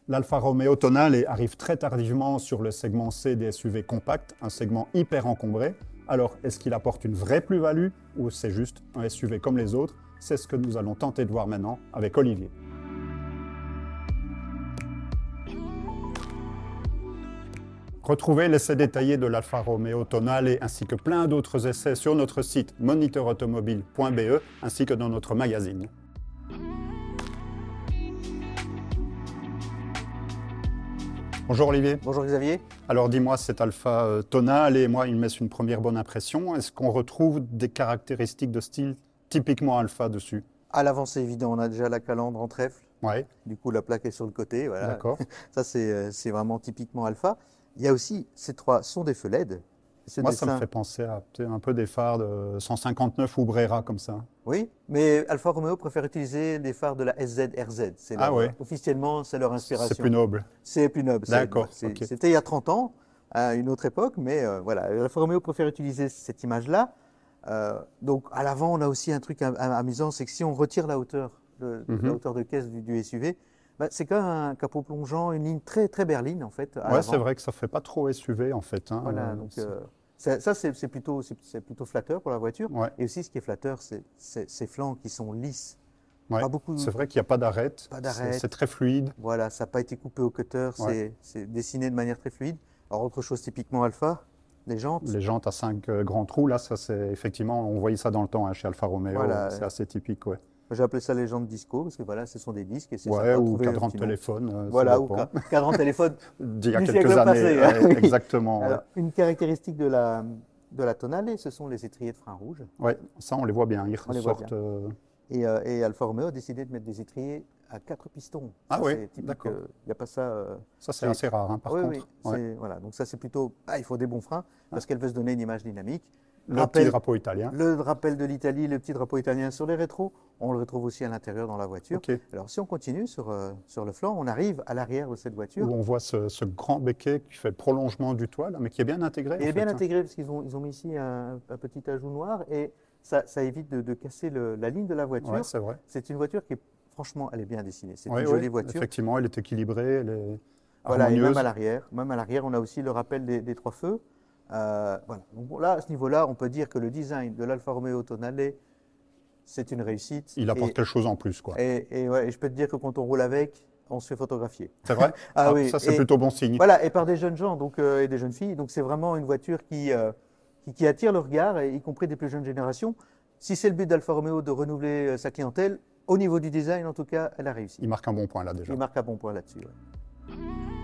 L'Alfa Romeo Tonale arrive très tardivement sur le segment C des SUV compacts, un segment hyper encombré. Alors, est-ce qu'il apporte une vraie plus-value ou c'est juste un SUV comme les autres? C'est ce que nous allons tenter de voir maintenant avec Olivier. Retrouvez l'essai détaillé de l'Alfa Romeo Tonale ainsi que plein d'autres essais sur notre site monitorautomobile.be ainsi que dans notre magazine. Bonjour Olivier. Bonjour Xavier. Alors dis-moi, cet Alfa Tonale et moi, il me laisse une première bonne impression. Est-ce qu'on retrouve des caractéristiques de style typiquement Alfa dessus? À l'avant, c'est évident, on a déjà la calandre en trèfle. Ouais. Du coup, la plaque est sur le côté. Voilà. D'accord. Ça, c'est vraiment typiquement Alfa. Il y a aussi, ces trois sont des feux LED. Moi, ça me fait penser à un peu des phares de 159 ou Brera comme ça. Oui, mais Alfa Romeo préfère utiliser les phares de la SZ-RZ. Officiellement, c'est leur inspiration. C'est plus noble. C'est plus noble. D'accord. C'était il y a 30 ans, à une autre époque, mais voilà. Alfa Romeo préfère utiliser cette image-là. Donc, à l'avant, on a aussi un truc amusant, c'est que si on retire la hauteur, la hauteur de caisse du SUV, bah, c'est quand même un capot plongeant, une ligne très, très berline, en fait. Ouais, c'est vrai que ça ne fait pas trop SUV, en fait. Hein, voilà, donc ça, c'est plutôt flatteur pour la voiture. Ouais. Et aussi, ce qui est flatteur, c'est ces flancs qui sont lisses. Ouais. C'est vrai qu'il n'y a pas d'arête. C'est très fluide. Voilà, ça n'a pas été coupé au cutter, c'est dessiné de manière très fluide. Alors, autre chose typiquement Alfa, les jantes. Les jantes à 5 grands trous, là, ça c'est effectivement, on voyait ça dans le temps hein, chez Alfa Romeo, voilà, c'est assez typique, ouais. J'ai appelé ça les jantes disco, parce que voilà, ce sont des disques. Et ouais, ou cadran de téléphone. Voilà, ou cadran de téléphone d'il y a quelques années. Passé, oui. Exactement. Alors, une caractéristique de la Tonale, ce sont les étriers de frein rouge. Oui, ça on les voit bien, ils ressortent. Et Alfa Romeo a décidé de mettre des étriers à 4 pistons. Ah oui, d'accord. Il n'y a pas ça. Ça c'est assez rare, hein, par contre. Oui, voilà. Donc ça c'est plutôt, il faut des bons freins, parce qu'elle veut se donner une image dynamique. Le petit drapeau italien. Le rappel de l'Italie, le petit drapeau italien sur les rétros, on le retrouve aussi à l'intérieur dans la voiture. Okay. Alors si on continue sur le flanc, on arrive à l'arrière de cette voiture. Où on voit ce grand béquet qui fait le prolongement du toit, là, mais qui est bien intégré. Il est bien intégré parce qu'ils ont mis ici un petit ajout noir et ça évite de casser la ligne de la voiture. Ouais, c'est vrai. C'est une voiture qui est, franchement, elle est bien dessinée. C'est une jolie voiture. Effectivement, elle est équilibrée, elle est voilà, harmonieuse. Et même à l'arrière, on a aussi le rappel des trois feux. Voilà. Donc là, à ce niveau-là, on peut dire que le design de l'Alfa Romeo Tonale, c'est une réussite. Il apporte quelque chose en plus, quoi. Et je peux te dire que quand on roule avec, on se fait photographier. C'est vrai? Oui. Ça, c'est plutôt bon signe. Voilà, et par des jeunes gens et des jeunes filles. Donc c'est vraiment une voiture qui attire le regard, y compris des plus jeunes générations. Si c'est le but d'Alfa Romeo de renouveler sa clientèle, au niveau du design, en tout cas, elle a réussi. Il marque un bon point là déjà. Il marque un bon point là-dessus. Ouais.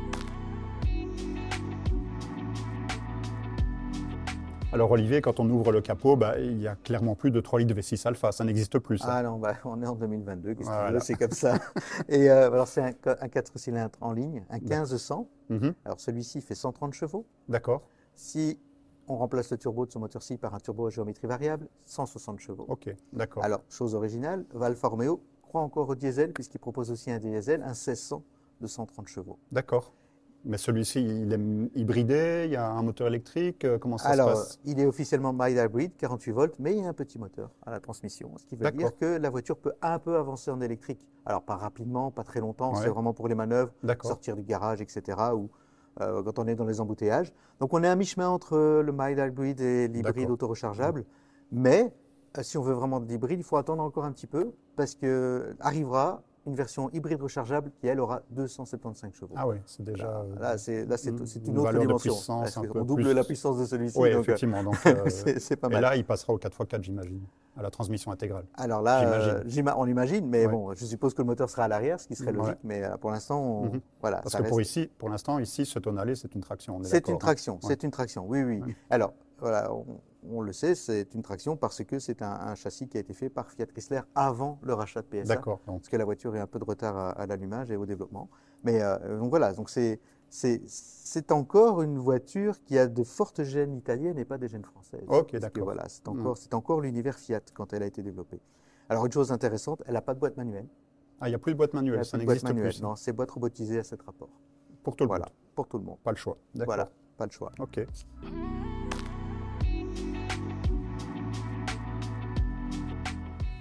Alors Olivier, quand on ouvre le capot, il n'y a clairement plus de 3 litres de V6 Alpha, ça n'existe plus. Ça. Ah non, on est en 2022, qu'est-ce que tu veux, c'est comme ça. Et alors c'est un 4 cylindres en ligne, un 1500. Alors celui-ci fait 130 chevaux. D'accord. Si on remplace le turbo de ce moteur-ci par un turbo à géométrie variable, 160 chevaux. Ok, d'accord. Alors, chose originale, Alfa Romeo croit encore au diesel, puisqu'il propose aussi un diesel, un 1600 de 130 chevaux. D'accord. Mais celui-ci, il est hybridé, il y a un moteur électrique, comment ça se passe? Alors, il est officiellement mild hybrid, 48 volts, mais il y a un petit moteur à la transmission, ce qui veut dire que la voiture peut un peu avancer en électrique. Alors, pas rapidement, pas très longtemps, c'est vraiment pour les manœuvres, sortir du garage, etc., ou quand on est dans les embouteillages. Donc, on est à mi-chemin entre le mild hybrid et l'hybride auto-rechargeable, mais si on veut vraiment de l'hybride, il faut attendre encore un petit peu, parce que arrivera une version hybride rechargeable qui, elle, aura 275 chevaux. Ah oui, c'est déjà... Là, c'est une autre dimension. On double la puissance de celui-ci. Oui, effectivement. Donc, c'est pas mal. Et là, il passera au 4x4, j'imagine, à la transmission intégrale. Alors là, on l'imagine, mais bon, je suppose que le moteur sera à l'arrière, ce qui serait logique, mais pour l'instant, voilà. Parce que pour l'instant, ici, ce Tonale, c'est une traction. C'est une traction, c'est une traction, oui. Alors, voilà, on le sait, c'est une traction parce que c'est un châssis qui a été fait par Fiat Chrysler avant le rachat de PSA. D'accord. Parce que la voiture est un peu de retard à l'allumage et au développement. Mais donc voilà, donc c'est encore une voiture qui a de fortes gènes italiennes et pas des gènes françaises. Ok, d'accord. Voilà, c'est encore l'univers Fiat quand elle a été développée. Alors une chose intéressante, elle n'a pas de boîte manuelle. Ah, il n'y a plus de boîte manuelle, ça n'existe plus. Non, c'est boîte robotisée à 7 rapports. Pour tout le monde. Pour tout le monde. Pas le choix. Voilà, pas le choix. Ok.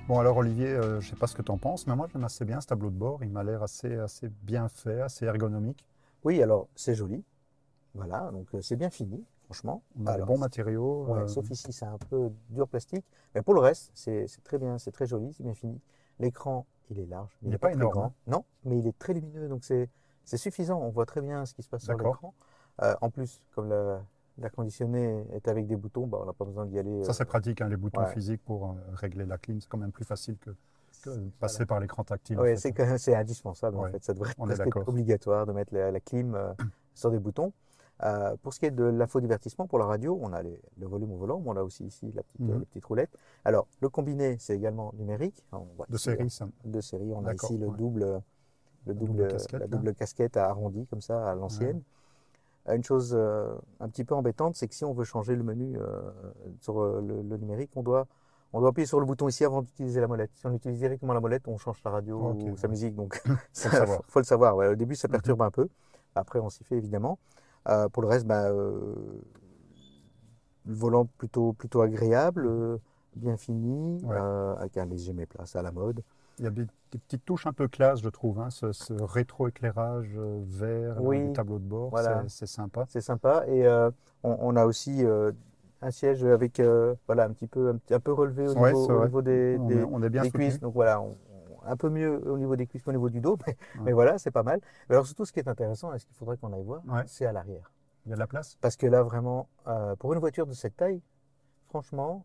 Bon alors Olivier, je ne sais pas ce que tu en penses, mais moi j'aime assez bien ce tableau de bord. Il m'a l'air assez bien fait, assez ergonomique. Oui, alors c'est joli. Voilà, donc c'est bien fini, franchement. On a les Alors, bons matériaux. ouais, sauf ici, c'est un peu dur plastique. Mais pour le reste, c'est très bien, c'est très joli, c'est bien fini. L'écran, il est large, Il n'est n'est pas pas très énorme, grand. hein. Non, mais il est très lumineux, donc c'est suffisant. On voit très bien ce qui se passe sur D'accord. l'écran. En plus, comme la conditionné est avec des boutons, bah, on n'a pas besoin d'y aller. Ça c'est pratique, hein, les boutons Ouais. physiques pour régler la clim. C'est quand même plus facile que passer Voilà. par l'écran tactile. En Oui, fait. c'est indispensable en Ouais, fait. Ça devrait on est presque être d'accord. obligatoire de mettre la clim sur des boutons. Pour ce qui est de l'infodivertissement, pour la radio, on a le volume au volant, mais on a aussi ici la petite roulette. Alors, le combiné, c'est également numérique. On voit De ici, série, ça. de série. On a D'accord, ici ouais. la double casquette arrondie, comme ça, à l'ancienne. Une chose un petit peu embêtante, c'est que si on veut changer le menu sur le numérique, on doit appuyer sur le bouton ici avant d'utiliser la molette. Si on utilise directement la molette, on change sa radio ou sa musique. Donc, faut le savoir. Ouais. Au début, ça perturbe un peu. Après, on s'y fait évidemment. Pour le reste, le volant plutôt agréable, bien fini, avec un léger méplacé à la mode. Il y a des petites touches un peu classe, je trouve, hein, ce rétro-éclairage vert du tableau de bord, voilà. c'est sympa. C'est sympa. Et on a aussi un siège avec voilà, un peu relevé au niveau on est bien des soutenu. cuisses. Donc voilà, un peu mieux au niveau des cuisses qu'au niveau du dos, mais voilà, c'est pas mal. Alors surtout, ce qui est intéressant, et ce qu'il faudrait qu'on aille voir, c'est à l'arrière. Il y a de la place? Parce que là, vraiment, pour une voiture de cette taille, franchement,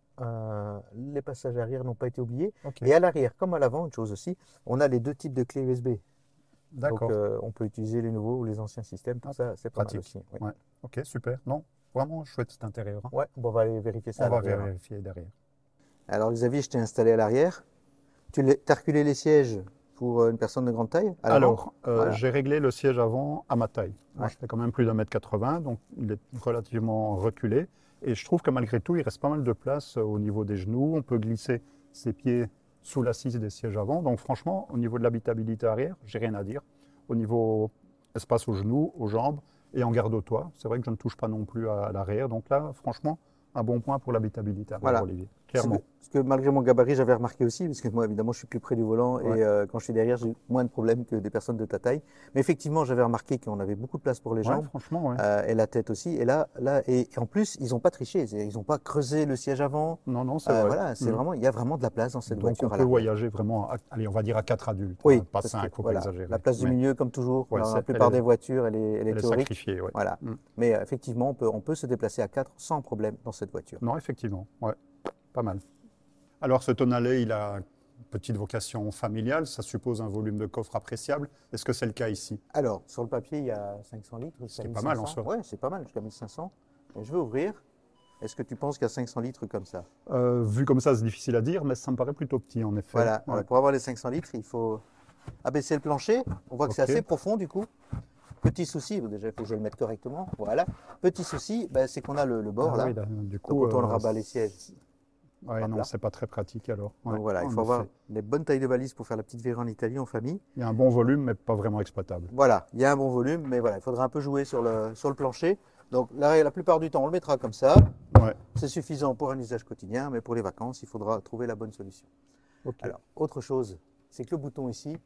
les passages arrière n'ont pas été oubliés. Okay. Et à l'arrière, comme à l'avant, une chose aussi, on a les deux types de clés USB. Donc on peut utiliser les nouveaux ou les anciens systèmes, tout ça, c'est pratique aussi. Oui. Ouais. Ok, super. Non, vraiment chouette cet intérieur. Hein. Ouais, bon, on va aller vérifier ça. On va vérifier derrière. Alors Xavier, je t'ai installé à l'arrière. Tu as reculé les sièges pour une personne de grande taille? Alors, j'ai réglé le siège avant à ma taille. Moi, je fais quand même plus d'1,80 m, donc il est relativement reculé. Et je trouve que malgré tout, il reste pas mal de place au niveau des genoux. On peut glisser ses pieds sous l'assise des sièges avant. Donc franchement, au niveau de l'habitabilité arrière, j'ai rien à dire. Au niveau espace aux genoux, aux jambes et en garde au toit, c'est vrai que je ne touche pas non plus à l'arrière. Donc là, franchement, un bon point pour l'habitabilité arrière, voilà. Olivier. Clairement. Parce que malgré mon gabarit, j'avais remarqué aussi, parce que moi, évidemment, je suis plus près du volant et quand je suis derrière, j'ai moins de problèmes que des personnes de ta taille. Mais effectivement, j'avais remarqué qu'on avait beaucoup de place pour les jambes, franchement, et la tête aussi. Et là, et en plus, ils n'ont pas triché, ils n'ont pas creusé le siège avant. Non, c'est vrai. Voilà, c'est vraiment, il y a vraiment de la place dans cette voiture. Donc on peut voyager vraiment, allez, on va dire à 4 adultes, oui, pas 5, faut pas exagérer. La place du milieu, comme toujours, dans la plupart des voitures, elle est théorique. Sacrifiée, voilà. Mais effectivement, on peut se déplacer à 4 sans problème dans cette voiture. Non, effectivement, pas mal. Alors ce Tonale, il a une petite vocation familiale, ça suppose un volume de coffre appréciable. Est-ce que c'est le cas ici? Alors, sur le papier, il y a 500 litres. C'est pas mal en soi. Oui, c'est pas mal, jusqu'à 1500. Et je vais ouvrir. Est-ce que tu penses qu'il y a 500 litres comme ça? Vu comme ça, c'est difficile à dire, mais ça me paraît plutôt petit en effet. Voilà, alors, pour avoir les 500 litres, il faut abaisser le plancher. On voit que c'est assez profond du coup. Petit souci, déjà il faut que je le mette correctement. Voilà. Petit souci, c'est qu'on a le bord là. Oui, du coup, donc, quand on rabat les sièges. Oui, non, c'est pas très pratique alors. Donc voilà, il faut avoir les bonnes tailles de valises pour faire la petite virée en Italie en famille. Il y a un bon volume, mais pas vraiment exploitable. Voilà, il y a un bon volume, mais voilà, il faudra un peu jouer sur le plancher. Donc la plupart du temps, on le mettra comme ça. C'est suffisant pour un usage quotidien, mais pour les vacances, il faudra trouver la bonne solution. Alors, autre chose, c'est que le bouton ici.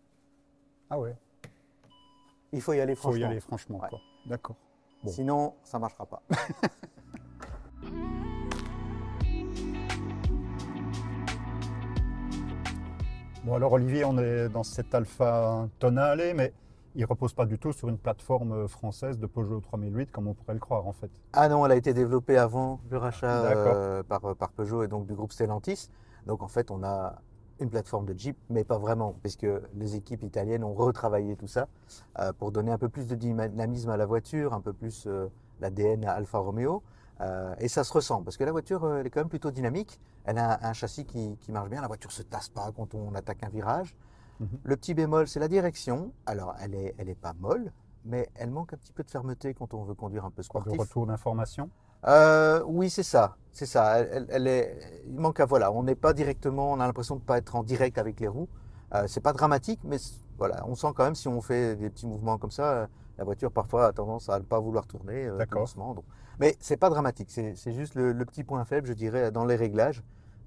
Ah ouais. Il faut y aller franchement. Il faut y aller franchement, quoi. D'accord. Bon. Sinon, ça ne marchera pas. Bon alors Olivier, on est dans cet Alfa Tonale, mais il ne repose pas du tout sur une plateforme française de Peugeot 3008 comme on pourrait le croire en fait. Ah non, elle a été développée avant le rachat par Peugeot et donc du groupe Stellantis. Donc en fait, on a une plateforme de Jeep, mais pas vraiment, puisque les équipes italiennes ont retravaillé tout ça pour donner un peu plus de dynamisme à la voiture, un peu plus l'ADN à Alfa Romeo. Et ça se ressent, parce que la voiture elle est quand même plutôt dynamique. Elle a un châssis qui marche bien, la voiture ne se tasse pas quand on attaque un virage. Le petit bémol, c'est la direction. Alors, elle est pas molle, mais elle manque un petit peu de fermeté quand on veut conduire un peu sportif. De retour d'information? Oui, c'est ça. C'est ça. Il manque voilà, on n'est pas directement, on a l'impression de ne pas être en direct avec les roues. C'est pas dramatique, mais voilà, on sent quand même si on fait des petits mouvements comme ça, la voiture parfois a tendance à ne pas vouloir tourner doucement. Donc. Mais c'est pas dramatique, c'est juste le petit point faible, je dirais, dans les réglages.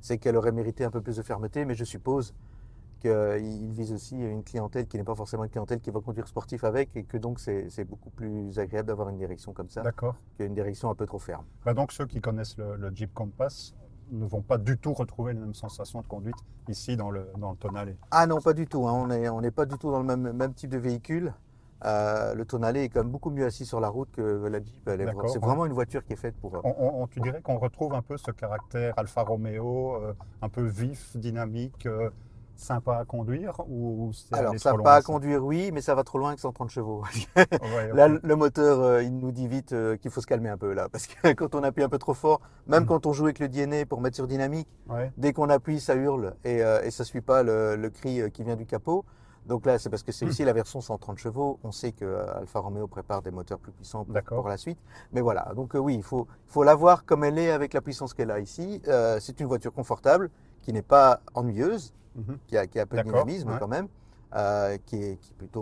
c'est qu'elle aurait mérité un peu plus de fermeté, mais je suppose qu'il vise aussi une clientèle qui n'est pas forcément une clientèle qui va conduire sportif avec, et que donc c'est beaucoup plus agréable d'avoir une direction comme ça qu'une direction un peu trop ferme. Bah donc ceux qui connaissent le Jeep Compass ne vont pas du tout retrouver les mêmes sensations de conduite ici dans le Tonale. Ah non, pas du tout, hein. On n'est pas du tout dans le même type de véhicule. Le Tonale est quand même beaucoup mieux assis sur la route que la Jeep. C'est vraiment une voiture qui est faite pour... Tu dirais qu'on retrouve un peu ce caractère Alfa Romeo, un peu vif, dynamique, sympa à conduire, ou alors sympa à conduire, oui, mais ça va trop loin avec 130 chevaux. Là, le moteur, il nous dit vite qu'il faut se calmer un peu là, parce que quand on appuie un peu trop fort, même quand on joue avec le DNA pour mettre sur dynamique, dès qu'on appuie, ça hurle et ça suit pas le cri qui vient du capot. Donc là, c'est parce que c'est aussi la version 130 chevaux. On sait que Alfa Romeo prépare des moteurs plus puissants pour la suite. Mais voilà, donc oui, il faut la voir comme elle est avec la puissance qu'elle a ici. C'est une voiture confortable, qui n'est pas ennuyeuse, qui a un peu de dynamisme quand même, qui est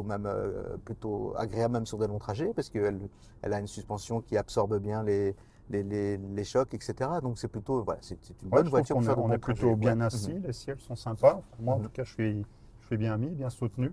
plutôt agréable même sur des longs trajets, parce qu'elle a une suspension qui absorbe bien les chocs, etc. Donc c'est plutôt, voilà, c'est une bonne voiture. On est plutôt bien assis, les sièges sont sympas. Moi, en tout cas, je suis bien mis, bien soutenu.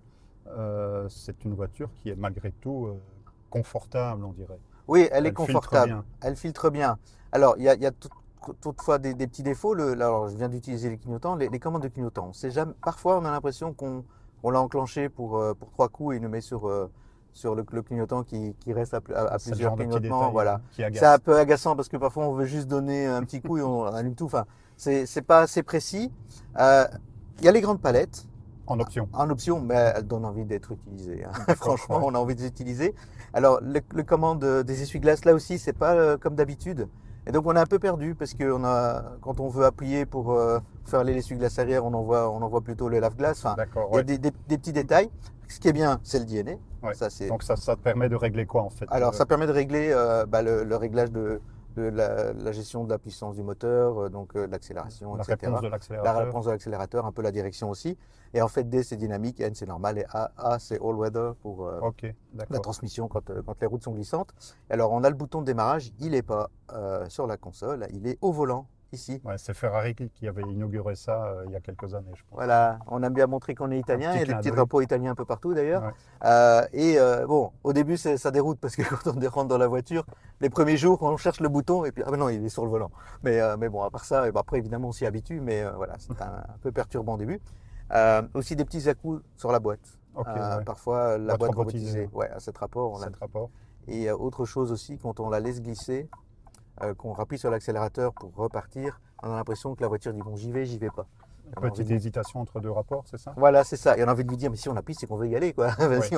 C'est une voiture qui est malgré tout confortable, on dirait. Oui, elle est confortable. Elle filtre bien. Alors, il y a toutefois des petits défauts. Alors, je viens d'utiliser les clignotants. Les commandes de clignotants, parfois, on a l'impression qu'on l'a enclenché pour 3 coups et il nous met sur le clignotant qui reste à plusieurs clignotements. Voilà. C'est un peu agaçant parce que parfois, on veut juste donner un petit coup et on allume tout. Enfin, c'est pas assez précis. Il y a les grandes palettes. En option. En option, mais elles donnent envie d'être utilisées. Hein. Franchement, on a envie de les utiliser. Alors, le commande des essuie-glaces, là aussi, c'est pas comme d'habitude. Et donc, on est un peu perdu parce que quand on veut appuyer pour faire l'essuie-glace arrière, on envoie plutôt le lave-glace. Enfin, il y a des petits détails. Ce qui est bien, c'est le DNA. Ouais. Donc, ça te permet de régler quoi, en fait? Alors, ça permet de régler le réglage de la gestion de la puissance du moteur, donc l'accélération, etc. La réponse de l'accélérateur, un peu la direction aussi. Et en fait, D, c'est dynamique, N, c'est normal, et A, c'est all-weather pour la transmission quand les routes sont glissantes. Alors, on a le bouton de démarrage, il n'est pas sur la console, il est au volant, ici. Ouais, c'est Ferrari qui avait inauguré ça il y a quelques années, je pense. Voilà, on aime bien montrer qu'on est italien, il y a des petits drapeaux italiens un peu partout d'ailleurs. Ouais. Bon, au début, ça déroute parce que quand on rentre dans la voiture, les premiers jours, on cherche le bouton et puis, ah ben non, il est sur le volant. Mais bon, à part ça, et après, évidemment, on s'y habitue, mais voilà, c'est un peu perturbant au début. Aussi des petits à-coups sur la boîte. Parfois, la boîte robotisée. Ouais, à cet rapport. Et autre chose aussi, quand on la laisse glisser, qu'on rappuie sur l'accélérateur pour repartir, on a l'impression que la voiture dit bon, j'y vais pas. Petite hésitation entre deux rapports, c'est ça? Voilà, c'est ça. Et on a envie de lui dire, mais si on appuie, c'est qu'on veut y aller, quoi. Vas-y,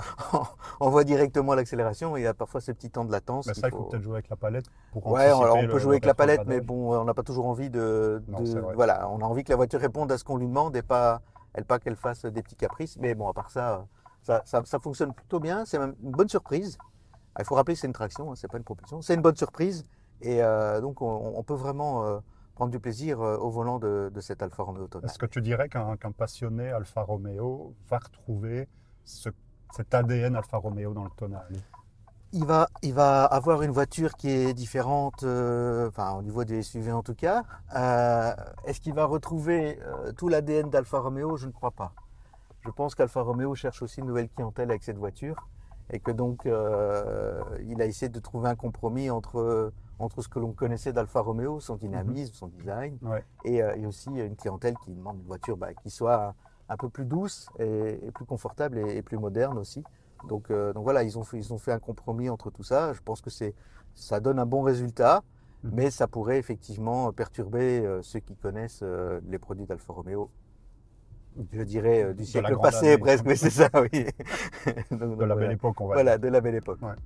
on voit directement l'accélération et il y a parfois ce petit temps de latence. Mais ça, il faut peut-être jouer avec la palette pour anticiper. Ouais, alors on peut jouer avec la palette, mais bon, on n'a pas toujours envie voilà, on a envie que la voiture réponde à ce qu'on lui demande et pas qu'elle fasse des petits caprices. Mais bon, à part ça, ça fonctionne plutôt bien. C'est même une bonne surprise. Il faut rappeler que c'est une traction, hein, c'est pas une propulsion. C'est une bonne surprise. Et donc, on peut vraiment prendre du plaisir au volant de cette Alfa Romeo Tonale. Est-ce que tu dirais qu'un passionné Alfa Romeo va retrouver cet ADN Alfa Romeo dans le Tonale? Il va avoir une voiture qui est différente, au niveau des SUV en tout cas. Est-ce qu'il va retrouver tout l'ADN d'Alfa Romeo? Je ne crois pas. Je pense qu'Alfa Romeo cherche aussi une nouvelle clientèle avec cette voiture et que donc il a essayé de trouver un compromis entre ce que l'on connaissait d'Alfa Romeo, son dynamisme, son design, et aussi une clientèle qui demande une voiture qui soit un peu plus douce et plus confortable et plus moderne aussi. Donc voilà, ils ont fait un compromis entre tout ça. Je pense que ça donne un bon résultat, mais ça pourrait effectivement perturber ceux qui connaissent les produits d'Alfa Romeo. Je dirais du siècle passé presque, mais c'est ça, oui. De la belle époque, on va dire. Voilà, de la belle époque. Ouais.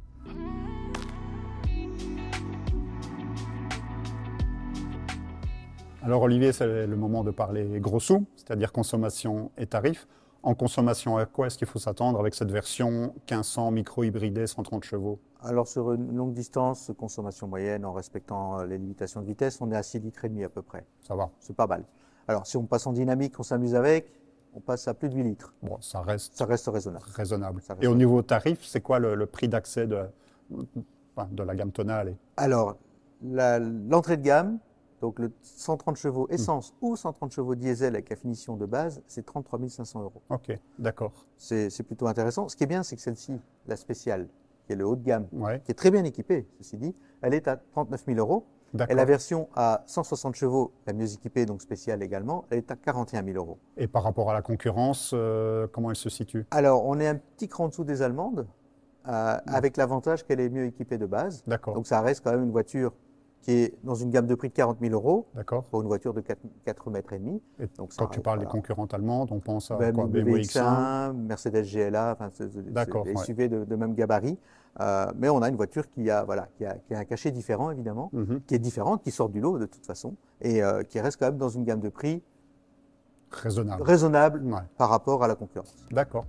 Alors Olivier, c'est le moment de parler gros sous, c'est-à-dire consommation et tarifs. En consommation, à quoi est-ce qu'il faut s'attendre avec cette version 1500 micro-hybridée 130 chevaux? Alors sur une longue distance, consommation moyenne en respectant les limitations de vitesse, on est à 6,5 litres à peu près. Ça va. C'est pas mal. Alors si on passe en dynamique, on s'amuse avec, on passe à plus de 8 litres. Bon, ça reste raisonnable. Et au niveau tarif, c'est quoi le prix d'accès de la gamme Tonale? Alors, l'entrée de gamme, Donc le 130 chevaux essence ou 130 chevaux diesel avec la finition de base, c'est 33 500 €. Ok, d'accord. C'est plutôt intéressant. Ce qui est bien, c'est que celle-ci, la spéciale, qui est le haut de gamme, qui est très bien équipée, ceci dit, elle est à 39 000 €. Et la version à 160 chevaux, la mieux équipée, donc spéciale également, elle est à 41 000 €. Et par rapport à la concurrence, comment elle se situe? Alors, on est un petit cran en dessous des Allemandes, avec l'avantage qu'elle est mieux équipée de base. Donc, ça reste quand même une voiture qui est dans une gamme de prix de 40 000 € pour une voiture de 4,5 mètres. Et donc, quand tu parles des concurrentes allemandes, on pense à quoi? BMW X1, Mercedes GLA, enfin, des SUV de même gabarit. Mais on a une voiture qui a un cachet différent, évidemment, qui est différente, qui sort du lot de toute façon, et qui reste quand même dans une gamme de prix raisonnable par rapport à la concurrence. D'accord.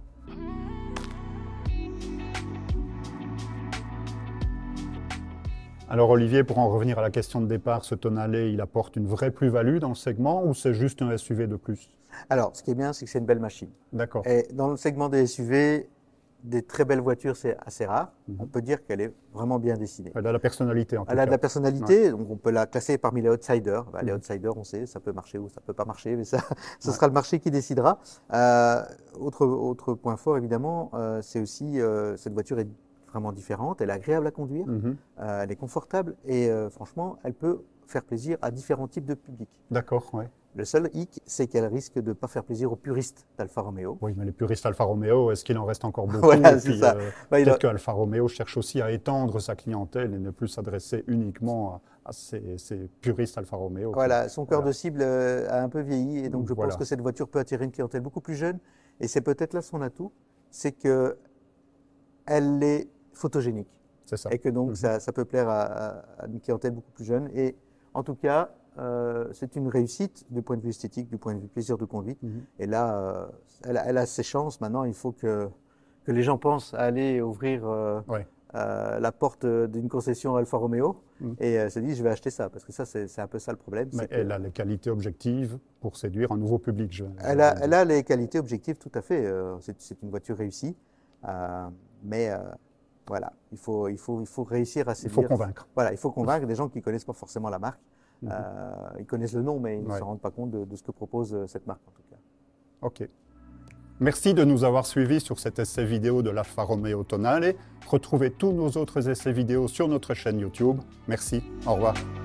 Alors Olivier, pour en revenir à la question de départ, ce Tonale, il apporte une vraie plus-value dans le segment ou c'est juste un SUV de plus? Alors, ce qui est bien, c'est que c'est une belle machine. D'accord. Et dans le segment des SUV, des très belles voitures, c'est assez rare. On peut dire qu'elle est vraiment bien dessinée. Elle a la personnalité en tout cas. Elle a de la personnalité, donc on peut la classer parmi les outsiders. Les outsiders, on sait, ça peut marcher ou ça peut pas marcher, mais ça, ce sera le marché qui décidera. Autre point fort, évidemment, c'est aussi cette voiture est vraiment différente, elle est agréable à conduire, elle est confortable et franchement, elle peut faire plaisir à différents types de publics. D'accord, oui. Le seul hic, c'est qu'elle risque de ne pas faire plaisir aux puristes d'Alfa Romeo. Oui, mais les puristes Alfa Romeo, est-ce qu'il en reste encore beaucoup? Voilà, c'est ça. Peut-être qu'Alfa Romeo cherche aussi à étendre sa clientèle et ne plus s'adresser uniquement à ces puristes Alfa Romeo. Voilà, son cœur de cible a un peu vieilli et donc je pense que cette voiture peut attirer une clientèle beaucoup plus jeune et c'est peut-être là son atout, c'est qu'elle est photogénique. C'est ça. Et que donc ça peut plaire à une clientèle beaucoup plus jeune. Et en tout cas, c'est une réussite du point de vue esthétique, du point de vue plaisir de conduite. Et là, elle a ses chances. Maintenant, il faut que les gens pensent à aller ouvrir la porte d'une concession Alfa Romeo et se disent je vais acheter ça. Parce que ça, c'est un peu ça le problème. Mais elle a les qualités objectives pour séduire un nouveau public. Elle a les qualités objectives, tout à fait. C'est une voiture réussie. Mais voilà, il faut réussir à séduire. Il faut convaincre. Voilà, il faut convaincre des gens qui ne connaissent pas forcément la marque. Ils connaissent le nom, mais ils ne se rendent pas compte de ce que propose cette marque, en tout cas. OK. Merci de nous avoir suivis sur cet essai vidéo de l'Alfa Romeo Tonale. Retrouvez tous nos autres essais vidéo sur notre chaîne YouTube. Merci, au revoir.